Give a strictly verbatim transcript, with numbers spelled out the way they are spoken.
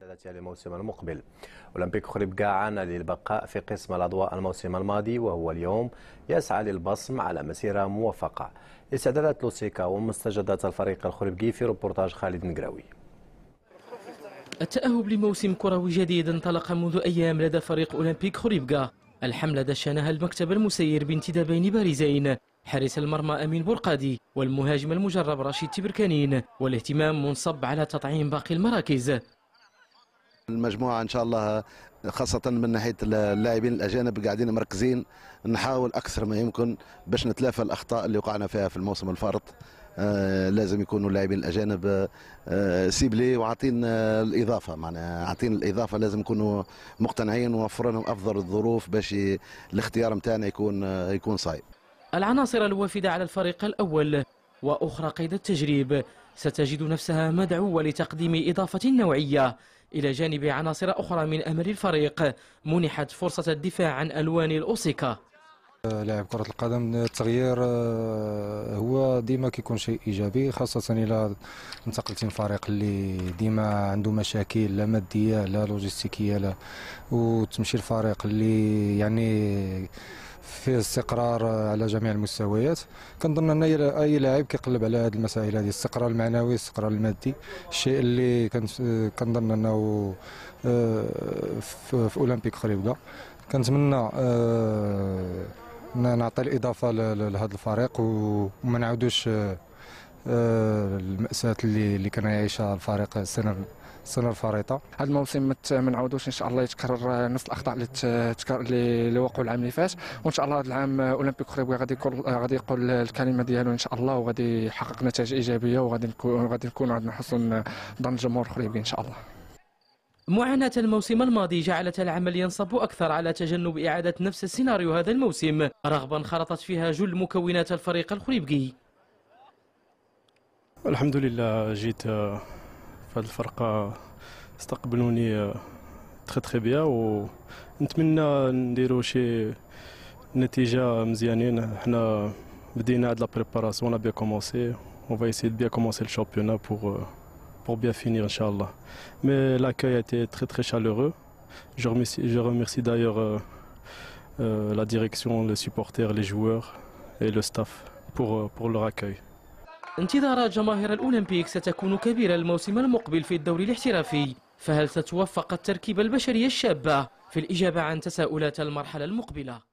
للموسم المقبل. أولمبيك خريبكا عانى للبقاء في قسم الأضواء الموسم الماضي، وهو اليوم يسعى للبصم على مسيرة موفقة. استعدادات لوسيكا ومستجدات الفريق الخريبكي في روبورتاج خالد نقراوي. التأهب لموسم كروي جديد انطلق منذ أيام لدى فريق أولمبيك خريبكا. الحملة دشنها المكتب المسير بانتدابين بارزين، حارس المرمى أمين بورقادي والمهاجم المجرب رشيد تبركانين، والاهتمام منصب على تطعيم باقي المراكز. المجموعة إن شاء الله خاصة من ناحية اللاعبين الأجانب قاعدين مركزين، نحاول أكثر ما يمكن باش نتلافى الأخطاء اللي وقعنا فيها في الموسم الفارط. آه لازم يكونوا اللاعبين الأجانب آه سيبلي وعاطين آه الإضافة، معناها عاطين الإضافة، لازم يكونوا مقتنعين ونوفر لهم أفضل الظروف باش الاختيار نتاعنا يكون آه يكون صايب. العناصر الوافدة على الفريق الأول وأخرى قيد التجريب ستجد نفسها مدعوة لتقديم إضافة نوعية، إلى جانب عناصر أخرى من أمر الفريق منحت فرصة الدفاع عن ألوان الأوسيكا. لاعب كرة القدم التغيير هو ديما كيكون شيء إيجابي، خاصة إلى انتقلتي من فريق اللي ديما عنده مشاكل لا مادية لا لوجستيكية لا، وتمشي الفريق اللي يعني فيه استقرار على جميع المستويات. كنظن ان اي لاعب كيقلب على هذه المسائل هذه، الاستقرار المعنوي الاستقرار المادي، الشيء اللي كنظن انه في اولمبيك خريبكا. كنتمنى نعطي الاضافه لهذا الفريق وما نعاودوش المأساة اللي اللي كان يعيشها الفريق السنه السنه الفارطه. هذا الموسم ما نعاودوش ان شاء الله يتكرر نفس الاخطاء اللي اللي وقعوا العام اللي فات، وان شاء الله هذا العام اولمبيك خريبكا غادي يقول غادي يقول الكلمه ديالو ان شاء الله، وغادي يحقق نتائج ايجابيه، وغادي نكون غادي نكون عندنا حسن ظن الجمهور الخريبكي ان شاء الله. معاناة الموسم الماضي جعلت العمل ينصب أكثر على تجنب إعادة نفس السيناريو هذا الموسم، رغبا انخرطت فيها جل مكونات الفريق الخريبكي. الحمد لله جيت في هذه الفرقة، استقبلوني تخي تخي بيا، ونتمنى نديروا شي نتيجة مزيانين. حنا بدينا هاد لا بريباراسيون، لا بيان كومونسي، on va essayer de bien commencer le championnat pour pour bien finir inchallah. Mais l'accueil a été très très chaleureux. Je remercie, je remercie d'ailleurs euh, euh, la direction, les supporters, les joueurs et le staff pour pour leur accueil. انتظارات جماهير الأولمبيك ستكون كبيرة الموسم المقبل في الدوري الاحترافي، فهل ستوفق التركيبة البشرية الشابة في الإجابة عن تساؤلات المرحلة المقبلة؟